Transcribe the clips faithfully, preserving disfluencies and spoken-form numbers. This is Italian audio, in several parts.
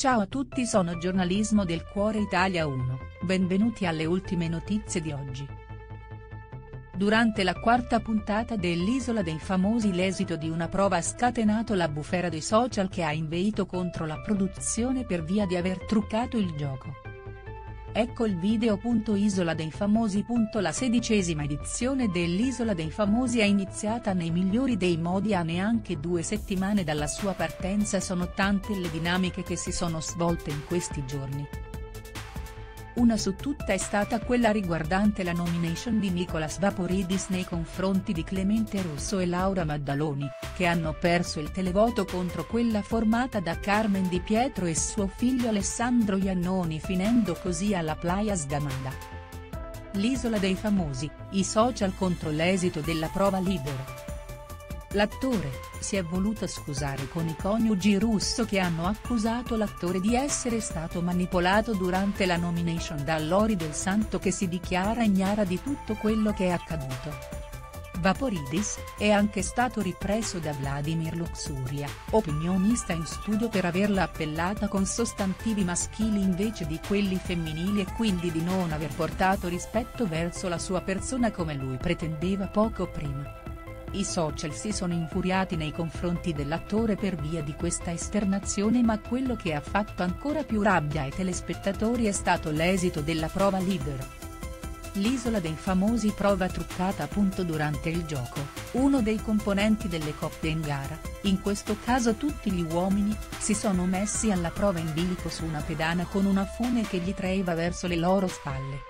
Ciao a tutti, sono Giornalismo del Cuore Italia uno, benvenuti alle ultime notizie di oggi. Durante la quarta puntata dell'Isola dei Famosi l'esito di una prova ha scatenato la bufera dei social che ha inveito contro la produzione per via di aver truccato il gioco. Ecco il video. Isola dei Famosi. La sedicesima edizione dell'Isola dei Famosi è iniziata nei migliori dei modi a neanche due settimane dalla sua partenza. Sono tante le dinamiche che si sono svolte in questi giorni. Una su tutte è stata quella riguardante la nomination di Nicolas Vaporidis nei confronti di Clemente Russo e Laura Maddaloni, che hanno perso il televoto contro quella formata da Carmen Di Pietro e suo figlio Alessandro Iannoni, finendo così alla Playa Sgamada. L'Isola dei Famosi, i social contro l'esito della prova leader. L'attore si è voluto scusare con i coniugi Russo che hanno accusato l'attore di essere stato manipolato durante la nomination da Lori Del Santo, che si dichiara ignara di tutto quello che è accaduto. Vaporidis è anche stato ripreso da Vladimir Luxuria, opinionista in studio, per averla appellata con sostantivi maschili invece di quelli femminili e quindi di non aver portato rispetto verso la sua persona come lui pretendeva poco prima. I social si sono infuriati nei confronti dell'attore per via di questa esternazione, ma quello che ha fatto ancora più rabbia ai telespettatori è stato l'esito della prova leader. L'Isola dei Famosi, prova truccata. Durante il gioco, uno dei componenti delle coppie in gara, in questo caso tutti gli uomini, si sono messi alla prova in bilico su una pedana con una fune che gli traeva verso le loro spalle.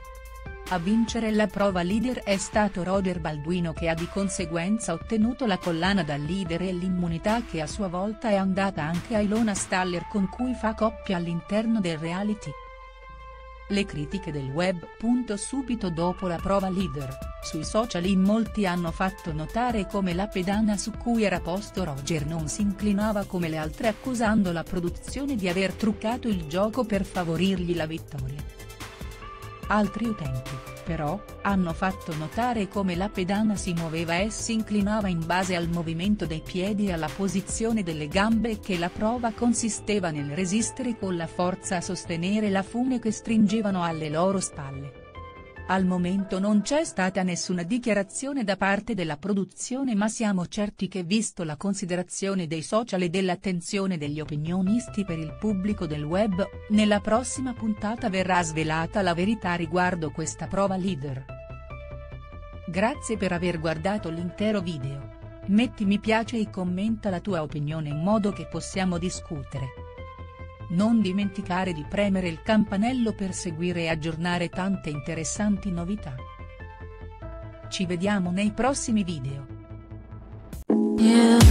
A vincere la prova leader è stato Roger Balduino, che ha di conseguenza ottenuto la collana da leader e l'immunità che a sua volta è andata anche a Ilona Staller, con cui fa coppia all'interno del reality. Le critiche del web. Subito dopo la prova leader, sui social in molti hanno fatto notare come la pedana su cui era posto Roger non si inclinava come le altre, accusando la produzione di aver truccato il gioco per favorirgli la vittoria. Altri utenti, però, hanno fatto notare come la pedana si muoveva e si inclinava in base al movimento dei piedi e alla posizione delle gambe, e che la prova consisteva nel resistere con la forza a sostenere la fune che stringevano alle loro spalle. Al momento non c'è stata nessuna dichiarazione da parte della produzione, ma siamo certi che, visto la considerazione dei social e dell'attenzione degli opinionisti per il pubblico del web, nella prossima puntata verrà svelata la verità riguardo questa prova leader. Grazie per aver guardato l'intero video. Metti mi piace e commenta la tua opinione in modo che possiamo discutere. Non dimenticare di premere il campanello per seguire e aggiornare tante interessanti novità. Ci vediamo nei prossimi video. Yeah.